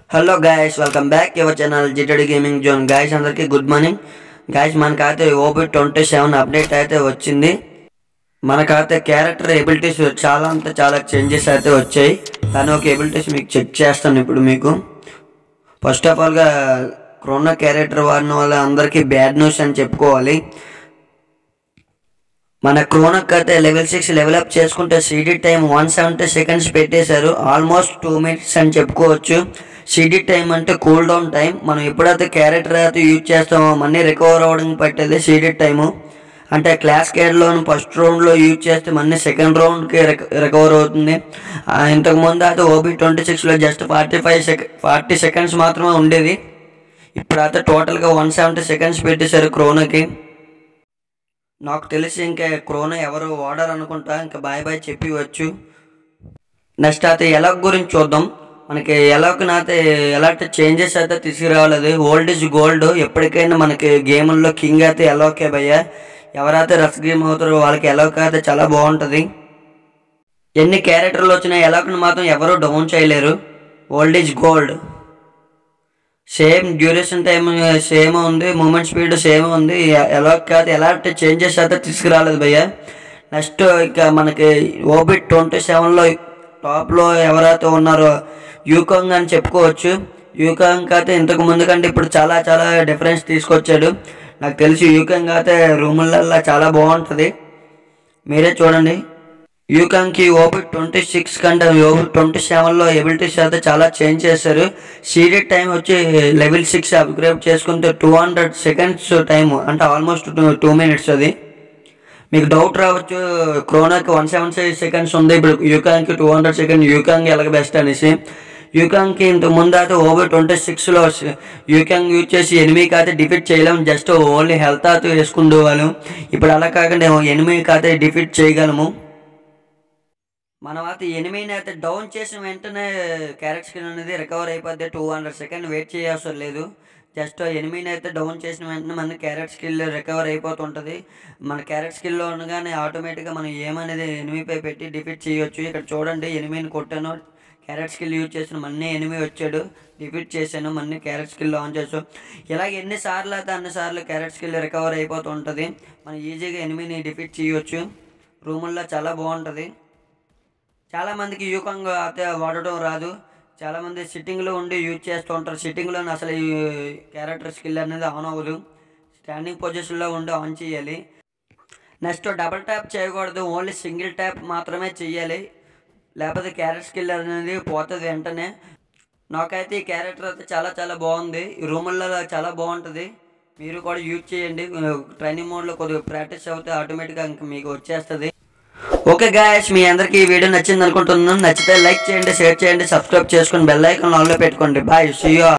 Hello guys, welcome back your channel జిటెడ్ gaming zone. Guys అందరికీ good morning. Guys మనకైతే OB27 update అయితే వచ్చింది. మనకైతే క్యారెక్టర్ ఎబిలిటీస్ చాలా చేంజెస్ అయితే వచ్చాయి. దాని ఒక ఎబిలిటీస్ మీకు చెక్ చేస్తాను ఇప్పుడు మీకు. ఫస్ట్ ఆఫ్ ఆల్గా క్రోనో క్యారెక్టర్ వాడిన వల్ల అందరికీ బ్యాడ్ న్యూస్ అని చెప్పుకోవాలి. మన క్రోనోకి అయితే లెవెల్ 6 లెవెల్ అప్ చేసుకుంటే CD టైం 170 సెకండ్స్ పెట్టేశారు. ఆల్మోస్ట్ 2 minutes అని చెప్పుకోవచ్చు. CD టైం అంటే కూల్ డౌన్ టైం. మనం ఎప్పుడైతే క్యారెక్టర్ అయితే యూజ్ చేస్తామో మనీ రికవర్ అవ్వడానికి పట్టేది CD టైము. అంటే క్లాస్ కేర్లో ఫస్ట్ రౌండ్లో యూజ్ చేస్తే మనీ సెకండ్ రౌండ్కి రికవర్ అవుతుంది. ఇంతకుముందు అయితే OB26లో జస్ట్ 40 సెకండ్స్ మాత్రమే ఉండేది. ఇప్పుడైతే టోటల్గా 170 సెకండ్స్ పెట్టేశారు క్రోనోకి. నాకు తెలిసి ఇంకా క్రోనో ఎవరు వాడరు అనుకుంటా. ఇంకా బాయ్ చెప్పివచ్చు. నెక్స్ట్ అయితే ఎలాక్ గురించి చూద్దాం. మనకి ఎలాక్ని అయితే ఎలాంటి చేంజెస్ అయితే తీసుకురావలేదు. Old is gold. ఎప్పటికైనా మనకి గేముల్లో కింగ్ అయితే ఎలాకే భయ్యా. ఎవరైతే రష్ గేమ్ అవుతారో వాళ్ళకి ఎలాక్ అయితే చాలా బాగుంటుంది. ఎన్ని క్యారెక్టర్లు వచ్చినా ఎలాక్ని మాత్రం ఎవరు డౌన్ చేయలేరు. Old is gold. Same duration time same ఉంది, మూమెంట్ స్పీడ్ సేమ్ ఉంది. ఎలాక్ అయితే ఎలాంటి చేంజెస్ అయితే తీసుకురాలేదు భయ్య. నెక్స్ట్ ఇక మనకి OB27లో టాప్లో ఎవరైతే ఉన్నారో యూకాంగ్ అని చెప్పుకోవచ్చు. యూకాంగ్ అయితే ఇంతకు ముందు కంటే ఇప్పుడు చాలా డిఫరెన్స్ తీసుకొచ్చాడు. నాకు తెలిసి యూకాంగ్ అయితే రూములల్లో చాలా బాగుంటుంది. మీరే చూడండి. యూకాంగ్కి OB26 కంటే OB27లో ఎబిలిటీస్ అయితే చాలా చేంజ్ చేశారు. CD టైం వచ్చి లెవెల్ 6 అప్గ్రేడ్ చేసుకుంటే 200 సెకండ్స్ టైము, అంటే ఆల్మోస్ట్ 2 minutes. అది మీకు డౌట్ రావచ్చు, క్రోనోకి 170 సెకండ్స్ ఉంది, ఇప్పుడు యూకాంగ్కి 200 సెకండ్స్. యూకాంగ్ ఎలాగ బెస్ట్ అనేసి. యూకాంగ్కి ఇంతకు ముందు అయితే OB26లో యూకాంగ్ యూజ్ చేసి ఎనిమికి అయితే డిఫీట్ చేయలేము. జస్ట్ ఓన్లీ హెల్త్ అయితే వేసుకుండేవాళ్ళం. ఇప్పుడు అలా కాకుండా ఎనిమికి అయితే డిఫీట్ చేయగలము. మనం అయితే ఎనిమిని అయితే డౌన్ చేసిన వెంటనే క్యారెక్టర్ స్కిల్ అనేది రికవర్ అయిపోద్ది. 200 సెకండ్ వెయిట్ చేయవసరం లేదు. జస్ట్ ఎనిమిని అయితే డౌన్ చేసిన వెంటనే మన క్యారెక్టర్ స్కిల్ రికవర్ అయిపోతుంటుంది. మన క్యారెక్టర్ స్కిల్లో ఉండగానే ఆటోమేటిక్గా మనం ఏమనేది ఎనిమిపై పెట్టి డిఫీట్ చేయొచ్చు. ఇక్కడ చూడండి, ఎనిమిని కొట్టాను, క్యారెక్టర్ స్కిల్ యూజ్ చేసిన మళ్ళీ ఎనిమి వచ్చాడు, డిఫీట్ చేశాను, మళ్ళీ క్యారెక్టర్ స్కిల్ ఆన్ చేసాం. ఇలాగ ఎన్నిసార్లు అయితే అన్నిసార్లు క్యారెక్టర్ స్కిల్ రికవర్ అయిపోతుంటుంది. మనం ఈజీగా ఎనిమిని డిఫీట్ చేయొచ్చు. రూముల్లో చాలా బాగుంటుంది. చాలామందికి యూకాంగ్ అయితే వాడటం రాదు. చాలామంది సిట్టింగ్లో ఉండి యూజ్ చేస్తూ ఉంటారు. సిట్టింగ్లో అసలు ఈ క్యారెక్టర్ స్కిల్ అనేది ఆన్ అవ్వదు. స్టాండింగ్ పొజిషన్లో ఉండి ఆన్ చేయాలి. నెక్స్ట్ డబుల్ ట్యాప్ చేయకూడదు, ఓన్లీ సింగిల్ ట్యాప్ మాత్రమే చేయాలి. లేకపోతే క్యారెక్టర్ స్కిల్ అనేది పోతుంది వెంటనే. నాకైతే ఈ క్యారెక్టర్ అయితే చాలా బాగుంది. ఈ రూముల్లో చాలా బాగుంటుంది. మీరు కూడా యూజ్ చేయండి. ట్రైనింగ్ మోడ్లో కొద్దిగా ప్రాక్టీస్ అవుతే ఆటోమేటిక్గా ఇంకా మీకు వచ్చేస్తుంది. ఓకే గాయస్, మీ అందరికీ ఈ వీడియో నచ్చింది అనుకుంటున్నాను. నచ్చితే లైక్ చేయండి, షేర్ చేయండి, సబ్స్క్రైబ్ చేసుకొని బెల్ ఐకాన్ ఆన్లో పెట్టుకోండి. Bye, see you.